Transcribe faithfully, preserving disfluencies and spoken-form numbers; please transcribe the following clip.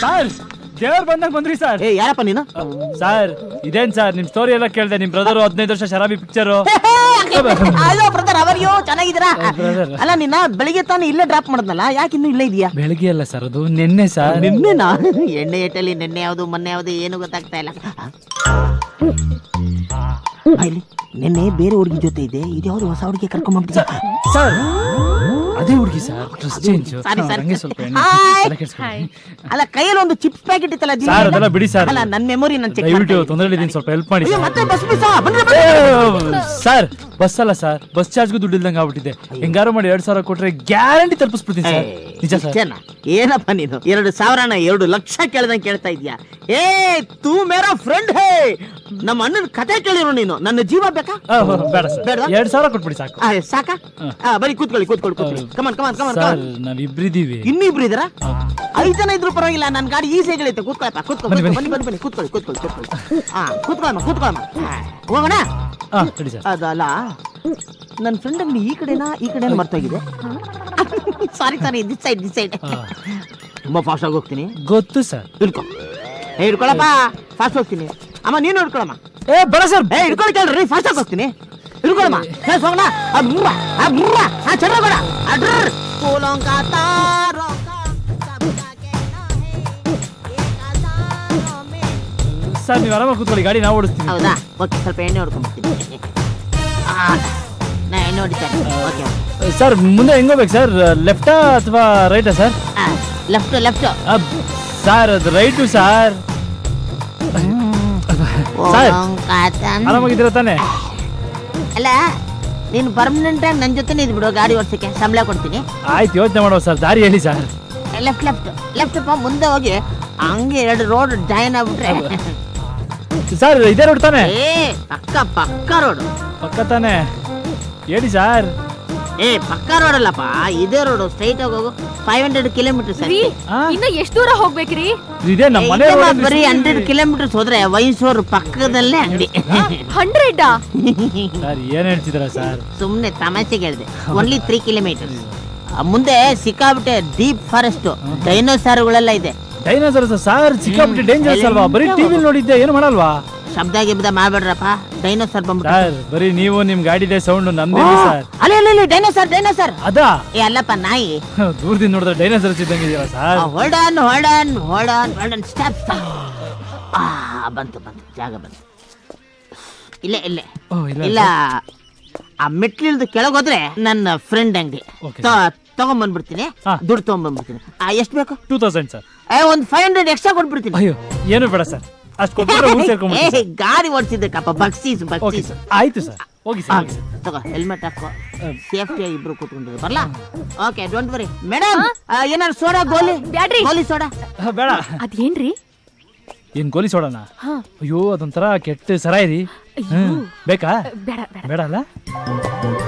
Sir ದೇವ್ರ ಬಂದಾಗ ಬಂದ್ರಿ ಸರ್. ಏ ಯಾರಪ್ಪ ನೀನು? ಸರ್ ಇದೇನ್ ಸರ್ ನಿಮ್ ಸ್ಟೋರಿ ಎಲ್ಲ ಕೇಳ್ದೆ. ನಿಮ್ ಬ್ರದರ್ ಹದಿನೈದು ವರ್ಷ ಶರಾಬಿ ಪಿಕ್ಚರು. ಹಲೋ ಬ್ರದರ್, ಅವರ್ಯೋ ಚೆನ್ನಾಗಿದ್ದೀರಾ? ಅಲ್ಲ ನಿನ್ನ ಬೆಳಿಗ್ಗೆ ತಾನು ಇಲ್ಲೇ ಡ್ರಾಪ್ ಮಾಡಿದ್ನಲ್ಲ, ಯಾಕೆ ಇನ್ನು ಇಲ್ಲೇ ಇದೆಯಾ? ಬೆಳಿಗ್ಗೆ ಅಲ್ಲ ಸರ್, ಅದು ನಿನ್ನೆ ಸರ್. ನಿನ್ನೆನಾ? ಎಣ್ಣೆ ಏಟಲ್ಲಿ ನಿನ್ನೆ ಯಾವುದು ಮೊನ್ನೆ ಯಾವುದು ಏನು ಗೊತ್ತಾಗ್ತಾ ಇಲ್ಲ. ನಿನ್ನೆ ಬೇರೆ ಹುಡುಗಿ ಜೊತೆ ಇದೆ, ಇದು ಯಾವ್ದು ಹೊಸ ಹುಡುಗಿ ಕರ್ಕೊಂಡ್ಬಿಟ್ಟಿದ್ದ ಸರ್. ಅದೇ ಹುಡುಗಿ ಸರ್, ಡ್ರೆಸ್ ಚೇಂಜ್. ಅಲ್ಲ ಕೈಯಲ್ಲಿ ಒಂದು ಚಿಪ್ಸ್ ಪ್ಯಾಕೆಟ್ ಇತ್ತಲ್ಲ ಸರ್, ಅದೆಲ್ಲ ಬಿಡಿ ಸರ್. ಅಲ್ಲ ನನ್ನ ಮೆಮೊರಿ ನಾನು ಚೆಕ್ ದಯವಿಟ್ಟು ತೊಂದರೆ ಇದೀನಿ, ಸ್ವಲ್ಪ ಹೆಲ್ಪ್ ಮಾಡಿ ಮತ್ತೆ. Bus miss sir. ಬಸ್ ಅಲ್ಲ ಸರ್, ಬಸ್ ಚಾರ್ಜ್ಗೂ ದುಡ್ಡು ಇಲ್ದಂಗೆ ಆಗ್ಬಿಟ್ಟಿದೆ. ಹೆಂಗಾರು ಮಾಡಿ ಎರಡ್ ಸಾವಿರ ಕೊಟ್ರೆ ಗ್ಯಾರಂಟಿ ತಲುಪಿಸ್ಬಿಡ್ತೀನಿ ಸರ್. ನಿಜ ಸರ್. ಏನಪ್ಪ ನೀನು ಎರಡು ಸಾವಿರನ ಎರಡು ಲಕ್ಷ ಕೇಳ್ದಂಗೆ ಕೇಳ್ತಾ ಇದ್ಯಾ? ಏ ತೂ ಮೇರಾ ಫ್ರೆಂಡ್ ಹೇ. ನಮ್ಮ ಅಣ್ಣನ ಕತೆ ಕೇಳಿರೋ ನೀನು. ನನ್ನ ಜೀವ ಬೇಕಾ? ಬೇಡ ಸರ್, ಎರಡ್ ಸಾವಿರ ಕೊಟ್ಬಿಡಿ ಸಾಕು. ಸಾಕಾ? ಬರೀ ಕೂತ್ಕೊಳ್ಳಿ ಕೂತ್ಕೊಳ್ಳಿ ಕೂತ್ಕೊಳ್ಳಿ. ಕಮನ್ ಕಮನ್ ಕಮನ್ ಸರ್, ನಾವಿಬ್ರಿದೀವಿ. ಇನ್ನಿಬ್ರು ಇದ್ದೀರಾ? ಐದು ಜನ ಇದ್ರು ಪರವಾಗಿಲ್ಲ, ನನ್ನ ಗಾಡಿ ಈಸಿ ಗೆಳೈತೆ. ಕೂತ್ಕೊಳ್ಳಪ್ಪ, ಕೂತ್ಕೊಳ್ಳಿ. ಬನ್ನಿ ಬನ್ನಿ ಬನ್ನಿ, ಕೂತ್ಕೊಳ್ಳಿ ಕೂತ್ಕೊಳ್ಳಿ ಕೂತ್ಕೊಳ್ಳಿ. ಹಾ ಕೂತ್ಕೊಳ್ಳಮ್ಮ ಕೂತ್ಕೊಳ್ಳಮ್ಮ. ಹೋಗೋಣ. ಅದಲ್ಲ, ನನ್ನ ಫ್ರೆಂಡ್ ಅಂಗಡಿ ಈ ಕಡೆನಾ ಈ ಕಡೆ ಮರ್ತೋಗಿದೆ. Sorry sorry, this side this side. ತುಂಬಾ ಫಾಸ್ಟ್ ಆಗಿ ಹೋಗ್ತೀನಿ. ಗೊತ್ತು ಸರ್. ಹಿಡ್ಕೊ. ಏ ಹಿಡ್ಕೊಳಪ್ಪ, ಫಾಸ್ಟ್ ಹೋಗ್ತೀನಿ. ಅಮ್ಮ ನೀನು ಹಿಡ್ಕೊಳಮ್ಮ. ಏ ಬರ ಸರ್. ಏ ಹಿಡ್ಕೊಳ್ಳಿ ಕೇಳ್ರಿ, ಫಾಸ್ಟ್ ಆಗಿ ಹೋಗ್ತೀನಿ. ಹಿಡ್ಕೊಳಮ್ಮ. ಹೋಗೋಣ. ಚೆನ್ನಾಗೋಣ. ಸರ್ ನೀವು ಆರಾಮಾಗಿ ಕೂತ್ಕೊಳ್ಳಿ, ಗಾಡಿ ನಾವು ಓಡಿಸ್ತೀವಿ. ಹೌದಾ? ಓಕೆ, ಸ್ವಲ್ಪ ಎಣ್ಣೆ ಹೊಡ್ಕೊಂಡ್ಬಿಡ್ತೀನಿ. ನಾ ಎಣ್ಣೆ ಹೊಡಿತೇನೆ. Okay sir. ಮುಂದೆ ಹೆಂಗ್ ಹೋಗ್ಬೇಕು ಸರ್? ಲೆಫ್ಟಾ ಅಥವಾ ರೈಟಾ ಸರ್? Left left sir. ಅದು ರೈಟು ಸರ್. ಸರ್ ಆರಾಮಾಗಿದ್ದೀರ ತಾನೆ? ಅಲ್ಲ ನೀನು ಪರ್ಮನೆಂಟ್ ಆಗಿ ನನ್ನ ಜೊತೆ ಇದ್ ಬಿಡು, ಗಾಡಿ ಓಡಿಸಕ್ಕೆ ಸಂಬಳ ಕೊಡ್ತೀನಿ. ಆಯ್ತು, ಯೋಚನೆ ಮಾಡೋ ಸರ್. ದಾರಿ ಹೇಳಿ ಸರ್. ಲೆಫ್ಟ್ ಲೆಫ್ಟ್ ಲೆಫ್ಟ್ ಮುಂದೆ ಹೋಗಿ ಹಂಗೆ ಎರಡು ರೋಡ್ ಜಾಯಿನ್ ಆಗ್ಬಿಟ್ರೆ ಸರ್ ಇದೇ ರೋಡ್ ತಾನೆ? ಏ ಪಕ್ಕ ಪಕ್ಕ ರೋಡ್. ಪಕ್ಕ ತಾನೆ ಹೇಳಿ ಸರ್. ಏ ಪಕ್ಕ ರೋಡ್ ಅಲ್ಲಪ್ಪ, ಇದೇ ರೋಡ್. ಸ್ಟ್ರೈಟ್ ಆಗಿ ಹೋಗು. Five hundred kilometre sir. ಇನ್ನ ಎಷ್ಟು ದೂರ ಹೋಗ್ಬೇಕ್ರಿ? ಇದೇ ನಮ್ಮ ಮನೆ. ಬರೀ ಹಂಡ್ರೆಡ್ ಕಿಲೋಮೀಟರ್ಸ್ ಹೋದ್ರೆ ವೈನ್ಸೋರ್ ಪಕ್ಕದಲ್ಲೇ ಅಂಗಡಿ. ಹಂಡ್ರೆಡ್ ಸರ್ ಏನ್ ಹೇಳ್ತಿದ್ರ ಸರ್? ಸುಮ್ನೆ ತಮಾಷೆಗೆ ಹೇಳಿದೆ. ಓನ್ಲಿ ತ್ರೀ ಕಿಲೋಮೀಟರ್ ಮುಂದೆ ಸಿಕ್ಕಾಬಿಟ್ಟೆ ಡೀಪ್ ಫಾರೆಸ್ಟ್, ಡೈನೋಸಾರ್ಗಳೆಲ್ಲ ಇದೆ. ಡೈನೋಸಾರ್ಸ್ ಸರ್ ಸಿಕ್ಕಾಬಿಟ್ಟೆ ಡೇಂಜರಸ್ ಅಲ್ವಾ? ಬರೀ ಟಿವಿ ನೋಡಿದ್ದೆ, ಏನು ಮಾಡಲ್ವಾ? ಶಬ್ದ ಗಿಬ್ದ ಮಾಡ್ಬೇಡ್ರಪ್ಪ, ಡೈನೋಸಾರ್ ಬಂದ್ಬಿಟ್ಟು. ಸರ್ ಬರೀ ನೀವು ನಿಮ್ ಗಾಡಿದೆ ಸೌಂಡ್ ನಮ್ದೇ ಸರ್. ಅಲ್ಲ ಅಲ್ಲ ಡೈನೋಸಾರ್ ಡೈನೋಸಾರ್ ಅದಾ? ಏ ಅಲ್ಲಪ್ಪ ನಾಯಿ. ದೂರದಿಂದ ನೋಡಿದ್ರೆ ಡೈನೋಸಾರ್ಸ್ ಇದ್ದಂಗೆ ಇದೆಯಲ್ಲ sir. Hold on hold on hold on hold on stop stop. ಆ ಬಂತು ಬಂತು, ಜಾಗ ಬಂತು. ಇಲ್ಲೇ ಇಲ್ಲೇ ಇಲ್ಲ, ಆ ಮೆಟ್ಲಿಲ್ದು ಕೆಳಗೋದ್ರೆ ನನ್ನ ಫ್ರೆಂಡ್ ಅಂಗಡಿ. ತಗೊಂಡ್ಬಂದ್ಬಿಡ್ತೀನಿ, ದುಡ್ಡು ತಗೊಂಡ್ಬಂದ್ಬಿಡ್ತೀನಿ. ಎಷ್ಟು ಬೇಕು? Two thousand sir. ಏ ಒಂದ್ ಫೈವ್ ಹಂಡ್ರೆಡ್ ಎಕ್ಸ್ಟ್ರಾ ಕೊಟ್ಬಿಡ್ತೀನಿ. ಅಯ್ಯೋ ಏನು ಬೇಡ ಸರ್, ಅಷ್ಟು ಕೊಟ್ಬಿಟ್ರೆ ಗಾಡಿ ಓಡಿಸಿದ್ದಕ್ಕಪ್ಪ, ಬಕ್ಸೀಸ್ ಬಕ್ಸೀಸ್. ಆಯ್ತು ಸರ್, ಹೋಗಿ ಸರ್. ತಗೋ ಹೆಲ್ಮೆಟ್ ಹಾಕೋ, ಸೇಫ್ಟಿ ಇಬ್ರು ಕೂತ್ಕೊಂಡಿದ್ರು. ಬರ್ಲಾ? Okay don't worry. ಮೇಡಮ್ ಏನಾರು ಸೋಡಾ, ಗೋಲಿ ಗೋಲಿ ಸೋಡಾ ಬೇಡ. ಅದೇನ್ರಿ? ಏನ್ ಗೋಲಿ ಸೋಡಾನ? ಅಯ್ಯೋ ಅದೊಂಥರ ಕೆಟ್ಟ ಸರಾಯಿ ರೀ. ಬೇಕಾ? ಬೇಡ ಬೇಡ ಅಲ್ಲ.